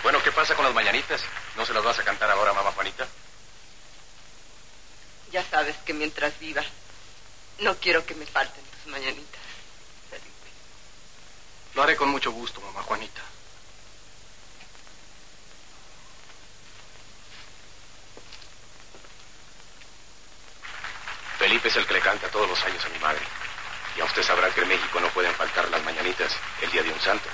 Bueno, ¿qué pasa con las mañanitas? ¿No se las vas a cantar ahora, mamá Juanita? Ya sabes que mientras viva, no quiero que me falten tus mañanitas, Felipe. Lo haré con mucho gusto, mamá Juanita. Felipe es el que le canta todos los años a mi madre. Ya usted sabrá que en México no pueden faltar las mañanitas el día de un santo.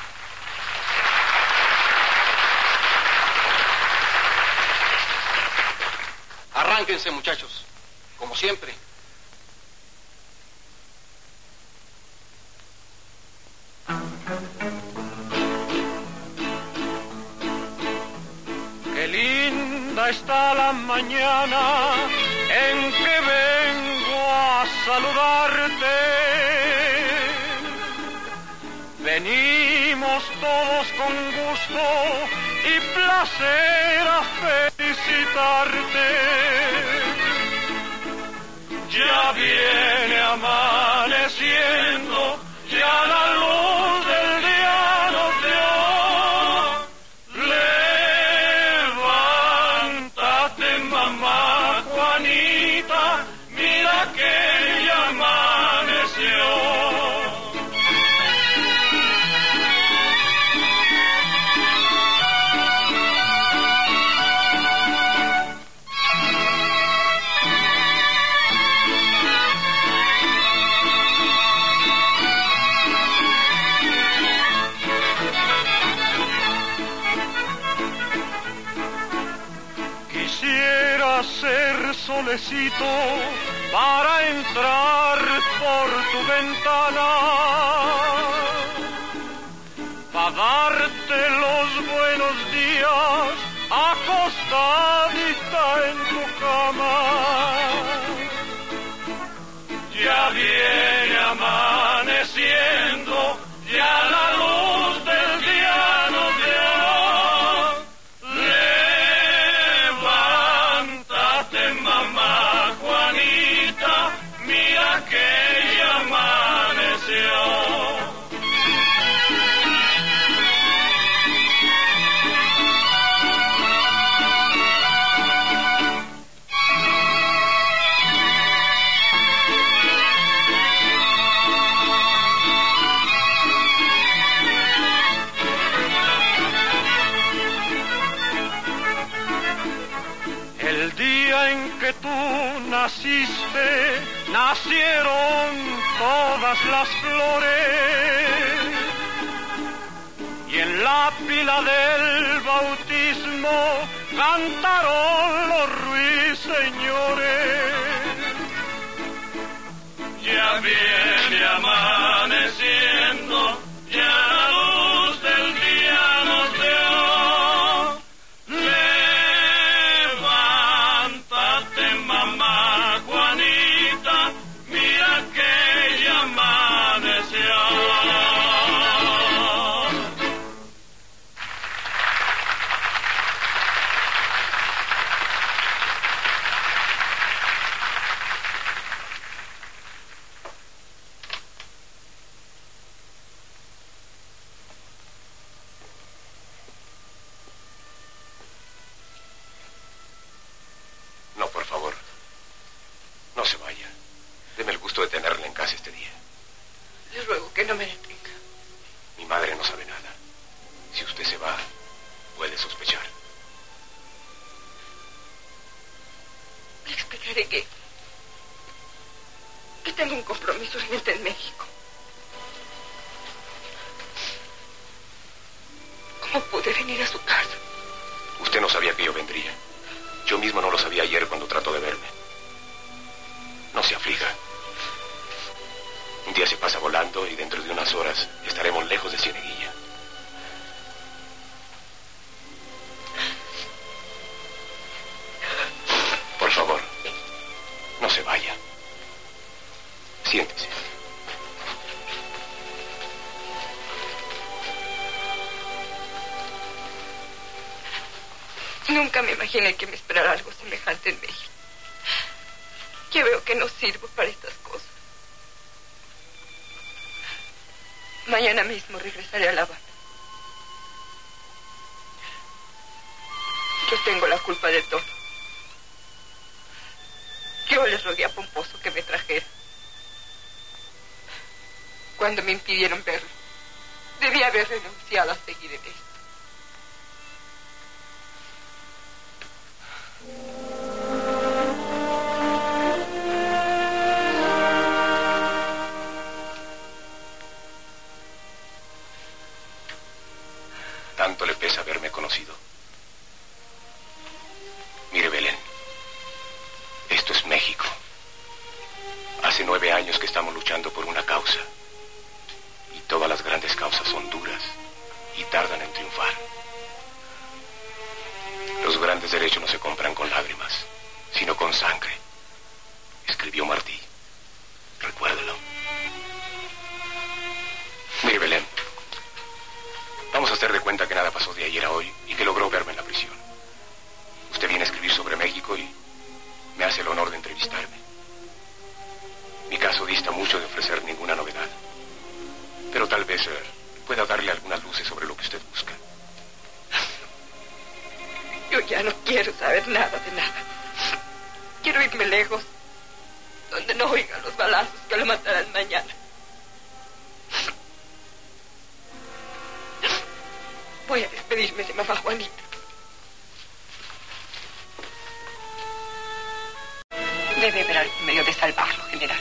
Arránquense, muchachos, como siempre. Qué linda está la mañana en que vengo a saludarte. Venimos todos con gusto y placer a felicitarte. Ya viene amaneciendo, ya la luz del día nos dio. Levántate, mamá Juanita, mira que ya amaneció. Ser solecito para entrar por tu ventana, para darte los buenos días acostadita en tu cama. Ya viene amaneciendo, ya la luz del día nos dio. Mamá Juanita, mira que ya amaneció. El día en que tú naciste, nacieron todas las flores, y en la pila del bautismo cantaron los ruiseñores. Ya viene amaneciendo, ya la luz del día nos dio. Mamá Juanita, mira que ya amaneció. No, por favor. No se vaya. Deme el gusto de tenerla en casa este día. Le ruego que no me detenga. Mi madre no sabe nada. Si usted se va, puede sospechar. Le explicaré que tengo un compromiso urgente en México. ¿Cómo pude venir a su casa? Usted no sabía que yo vendría. Yo mismo no lo sabía ayer cuando trató de verme. No se aflija. Un día se pasa volando y dentro de unas horas estaremos lejos de Cieneguilla. Por favor, no se vaya. Siéntese. Nunca me imaginé que me esperara algo semejante en México. Ya veo que no sirvo para estas cosas. Mañana mismo regresaré a La Habana. Yo tengo la culpa de todo. Yo les rogué a Pomposo que me trajera. Cuando me impidieron verlo, debí haber renunciado a seguir en esto. Tanto le pesa haberme conocido. Mire, Belén, esto es México. Hace 9 años que estamos luchando por una causa. Y todas las grandes causas son duras y tardan en triunfar. Los grandes derechos no se compran con lágrimas, sino con sangre. Escribió Martí. Recuérdelo. Mire, Belén, vamos a hacer de cuenta que nada pasó de ayer a hoy y que logró verme en la prisión. Usted viene a escribir sobre México y me hace el honor de entrevistarme. Mi caso dista mucho de ofrecer ninguna novedad, pero tal vez pueda darle algunas luces sobre lo que usted busca. Yo ya no quiero saber nada de nada. Quiero irme lejos, donde no oigan los balazos que lo matarán mañana. Voy a despedirme de mamá Juanita. Debe haber algún medio de salvarlo, general.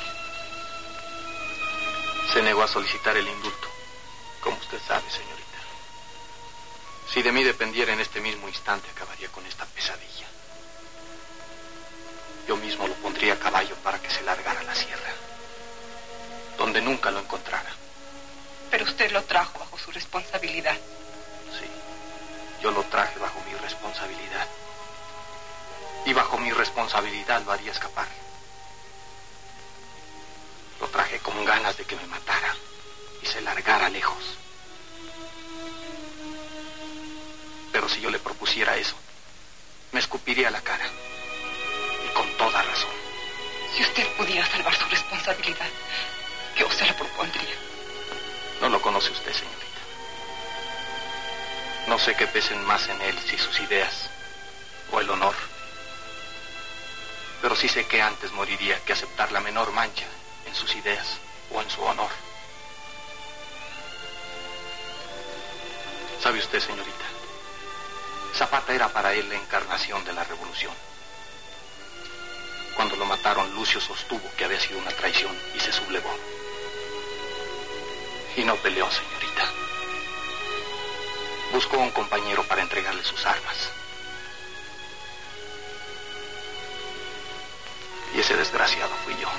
Se negó a solicitar el indulto, como usted sabe, señorita. Si de mí dependiera en este mismo instante, acabaría con esta pesadilla. Yo mismo lo pondría a caballo para que se largara a la sierra, donde nunca lo encontrara. Pero usted lo trajo bajo su responsabilidad. Sí, yo lo traje bajo mi responsabilidad. Y bajo mi responsabilidad lo haría escapar. Lo traje con ganas de que me matara y se largara lejos. Pero si yo le propusiera eso, me escupiría a la cara. Y con toda razón. Si usted pudiera salvar su responsabilidad, yo se la propondría. No lo conoce usted, señorita. No sé qué pesen más en él, si sus ideas o el honor. Pero sí sé que antes moriría que aceptar la menor mancha en sus ideas o en su honor. ¿Sabe usted, señorita? Zapata era para él la encarnación de la revolución. Cuando lo mataron, Lucio sostuvo que había sido una traición y se sublevó. Y no peleó, señorita. Buscó un compañero para entregarle sus armas. Y ese desgraciado fui yo.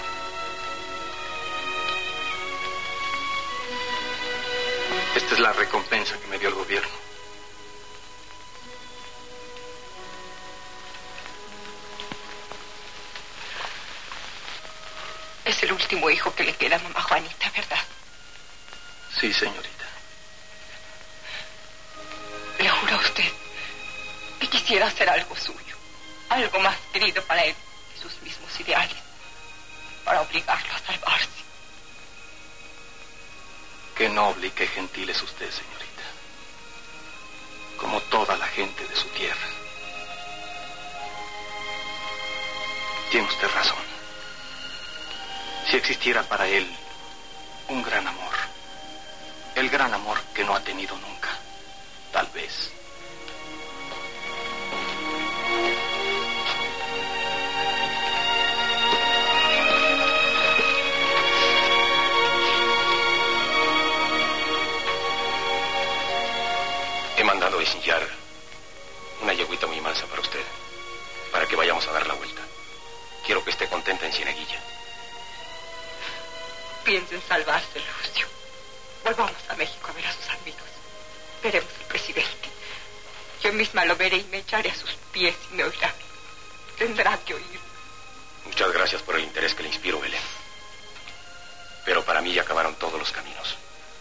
Esta es la recompensa que me dio el gobierno. Es el último hijo que le queda a mamá Juanita, ¿verdad? Sí, señorita. ¿Le juro a usted que quisiera hacer algo suyo, algo más querido para él que sus mismos ideales, para obligarlo a salvarse? Qué noble y qué gentil es usted, señorita. Como toda la gente de su tierra. Tiene usted razón. Si existiera para él un gran amor, el gran amor que no ha tenido nunca, tal vez. He mandado a ensillar una yeguita muy mansa para usted, para que vayamos a dar la vuelta. Quiero que esté contenta en Cieneguilla. Piensa en salvarse, Lucio. Volvamos a México a ver a sus amigos. Veremos al presidente. Yo misma lo veré y me echaré a sus pies y me oirá. Tendrá que oír. Muchas gracias por el interés que le inspiro, Belén. Pero para mí ya acabaron todos los caminos.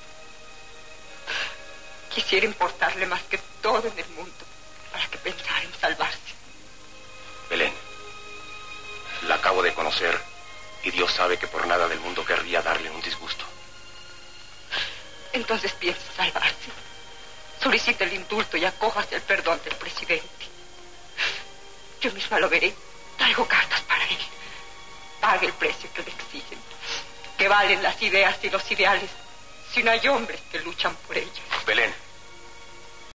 Quisiera importarle más que todo en el mundo para que pensara en salvarse. Belén, la acabo de conocer y Dios sabe que por nada del mundo querría darle un disgusto. Entonces piensa salvarse. Solicite el indulto y acójase el perdón del presidente. Yo misma lo veré. Traigo cartas para él. Pague el precio que le exigen. Que valen las ideas y los ideales si no hay hombres que luchan por ellas. Belén.